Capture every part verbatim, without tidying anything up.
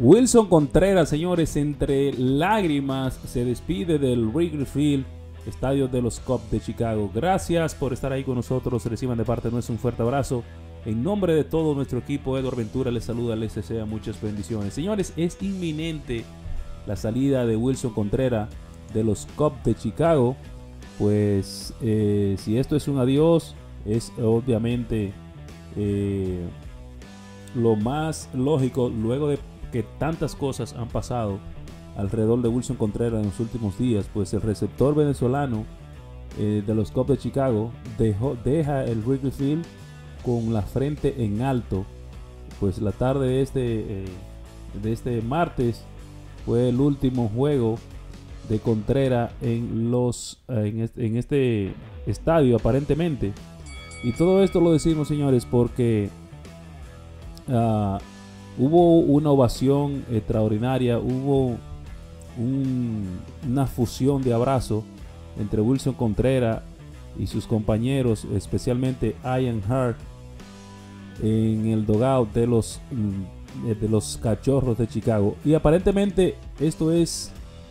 Wilson Contreras, señores, entre lágrimas se despide del Wrigley Field, estadio de los Cubs de Chicago. Gracias por estar ahí con nosotros. Reciban de parte nuestra un fuerte abrazo. En nombre de todo nuestro equipo, Edward Ventura les saluda, les desea muchas bendiciones. Señores, es inminente la salida de Wilson Contreras de los Cubs de Chicago. Pues eh, si esto es un adiós, es obviamente eh, lo más lógico luego de que tantas cosas han pasado alrededor de Wilson Contreras en los últimos días. Pues el receptor venezolano eh, de los Cubs de Chicago dejó, deja el Wrigley Field con la frente en alto. Pues la tarde de este, eh, de este martes fue el último juego de Contreras en, los, eh, en, este, en este estadio aparentemente. Y todo esto lo decimos, señores, porque uh, hubo una ovación extraordinaria, hubo un, una fusión de abrazo entre Wilson Contreras y sus compañeros, especialmente Ian Hart, en el dugout de los, de los Cachorros de Chicago. Y aparentemente esto es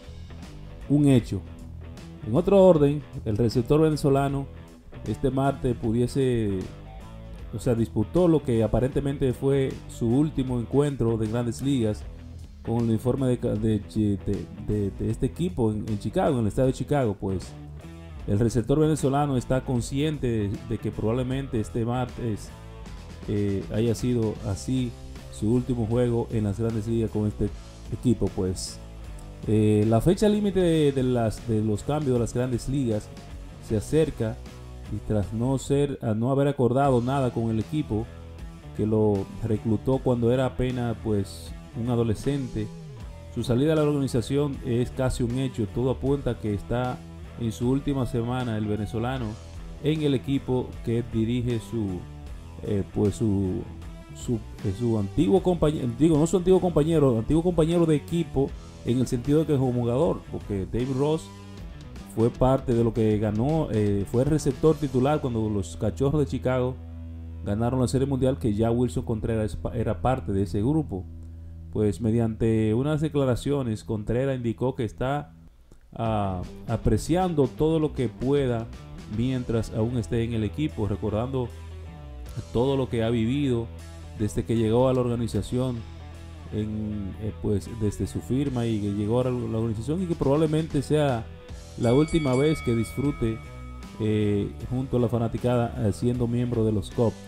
un hecho. En otro orden, el receptor venezolano este martes pudiese, o sea, disputó lo que aparentemente fue su último encuentro de Grandes Ligas con el uniforme de, de, de, de, de este equipo en, en Chicago, en el estado de Chicago. Pues el receptor venezolano está consciente de, de que probablemente este martes eh, haya sido así su último juego en las Grandes Ligas con este equipo. Pues eh, la fecha límite de, de, las, de los cambios de las Grandes Ligas se acerca, y tras no ser, a no haber acordado nada con el equipo que lo reclutó cuando era apenas pues un adolescente, su salida a la organización es casi un hecho. Todo apunta que está en su última semana el venezolano en el equipo que dirige su eh, pues su su, eh, su antiguo compañero, digo no su antiguo compañero, antiguo compañero de equipo, en el sentido de que es un jugador, porque David Ross fue parte de lo que ganó, eh, fue el receptor titular cuando los Cachorros de Chicago ganaron la Serie Mundial, que ya Wilson Contreras era parte de ese grupo. Pues mediante unas declaraciones, Contreras indicó que está uh, apreciando todo lo que pueda mientras aún esté en el equipo, recordando todo lo que ha vivido desde que llegó a la organización, en, eh, pues desde su firma y que llegó a la organización, y que probablemente sea la última vez que disfrute eh, junto a la fanaticada eh, siendo miembro de los Cubs.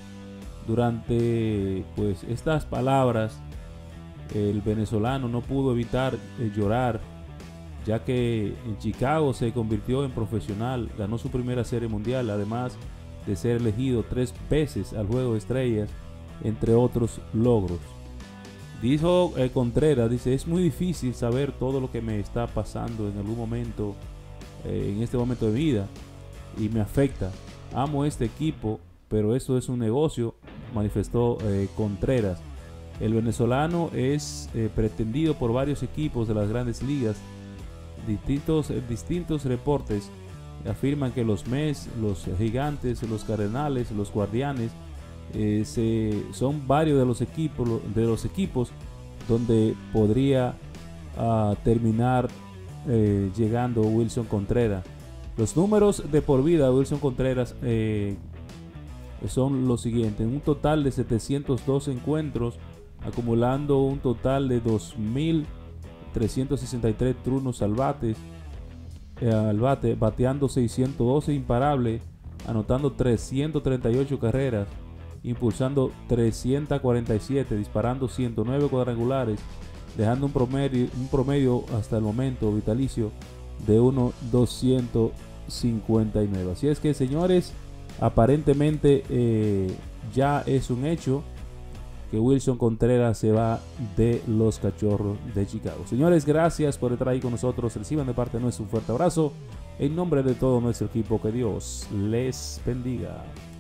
Durante pues estas palabras, el venezolano no pudo evitar eh, llorar, ya que en Chicago se convirtió en profesional, ganó su primera Serie Mundial, además de ser elegido tres veces al Juego de Estrellas, entre otros logros. Dijo eh, Contreras, dice: es muy difícil saber todo lo que me está pasando en algún momento, en este momento de vida, y me afecta. Amo este equipo, pero esto es un negocio, manifestó eh, Contreras. El venezolano es eh, pretendido por varios equipos de las Grandes Ligas. Distintos, eh, distintos reportes afirman que los Mets, los Gigantes, los Cardenales, los Guardianes eh, se, son varios de los equipos de los equipos donde podría uh, terminar Eh, llegando Wilson Contreras. Los números de por vida de Wilson Contreras eh, son los siguientes: un total de setecientos dos encuentros, acumulando un total de dos mil trescientos sesenta y tres turnos al bate, eh, al bate, bateando seiscientos doce imparable, anotando trescientas treinta y ocho carreras, impulsando trescientas cuarenta y siete, disparando ciento nueve cuadrangulares, dejando un promedio, un promedio hasta el momento vitalicio de uno punto doscientos cincuenta y nueve. Así es que, señores, aparentemente eh, ya es un hecho que Wilson Contreras se va de los Cachorros de Chicago. Señores, gracias por estar ahí con nosotros. Reciban de parte nuestra un fuerte abrazo. En nombre de todo nuestro equipo, que Dios les bendiga.